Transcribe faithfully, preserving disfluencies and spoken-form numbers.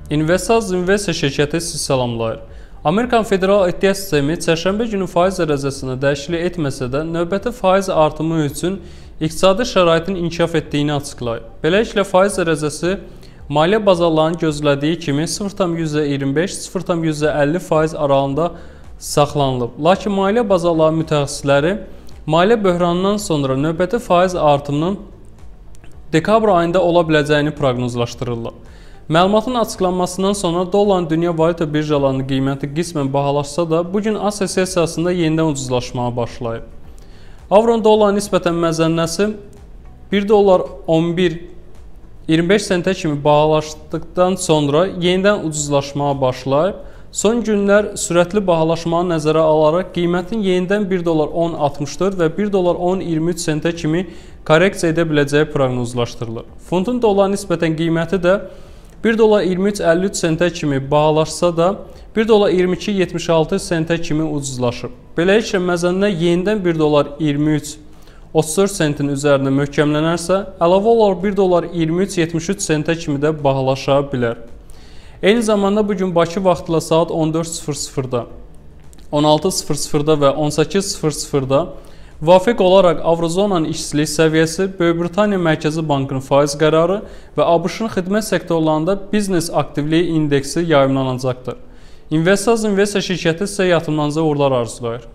Investaz Invest şirkəti sizi salamlayır. Amerikan Federal Ehtiyat Sistemi çərşənbə günü faiz dərəcəsini dəyişiklik etməsə də, növbəti faiz artımı üçün iqtisadi şəraitin inkişaf etdiyini açıqlayır. Beləliklə, faiz dərəcəsi maliyyə bazarlarının gözlədiyi kimi sıfır tam iyirmi beş - sıfır tam əlli faiz aralığında saxlanılıb. Lakin maliyyə bazarları mütəxəssisləri maliyyə böhranından sonra növbəti faiz artımının dekabr ayında ola biləcəyini proqnozlaşdırırlar. Məlumatın açıqlanmasından sonra dolların dünya valyuta birjalarının qiyməti qismən bahalaşsa da, bugün Asiya sessiyasında yenidən ucuzlaşmağa başlayıb. Avron dollara nisbətən məzənnəsi bir dollar on bir iyirmi beş sentə kimi bahalaşdıqdan sonra yenidən ucuzlaşmağa başlayıb. Son günlər sürətli bahalaşmanı nəzərə alaraq qiymətin yenidən bir dollar on altmış dörd və bir dollar on iyirmi üç sentə kimi korreksiya edə biləcəyi proqnozlaşdırılır. Funtun dollara nisbətən qiyməti də bir dollar iyirmi üç əlli üç sentə kimi bahalaşsa da, bir dollar iyirmi iki yetmiş altı sentə kimi ucuzlaşıb. Beləliklə, məzənnə yenidən bir dollar iyirmi üç otuz dörd sentin üzərində möhkəmlənərsə, əlavə olaraq bir dollar iyirmi üç yetmiş üç sentə kimi də bahalaşa bilər. Eyni zamanda bugün Bakı vaxtıyla saat on dörd sıfır sıfırda, on altı sıfır sıfırda və on səkkiz sıfır sıfırda müvafiq olaraq Avrozonanın işçilik səviyyəsi, Böyük Britaniya Mərkəzi Bankının faiz qərarı və ABŞ-ın xidmət sektorlarında biznes aktivliyi indeksi yayımlanacaqdır. Investaz Invest şirkəti sizə yatırımlarınıza uğurlar arzulayır.